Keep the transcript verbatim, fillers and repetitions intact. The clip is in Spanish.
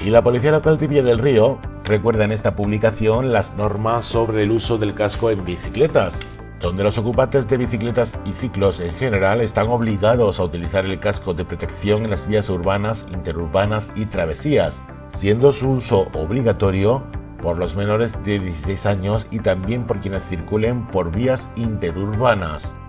Y la Policía Local de Villa del Río recuerda en esta publicación las normas sobre el uso del casco en bicicletas, donde los ocupantes de bicicletas y ciclos en general están obligados a utilizar el casco de protección en las vías urbanas, interurbanas y travesías, siendo su uso obligatorio por los menores de dieciséis años y también por quienes circulen por vías interurbanas.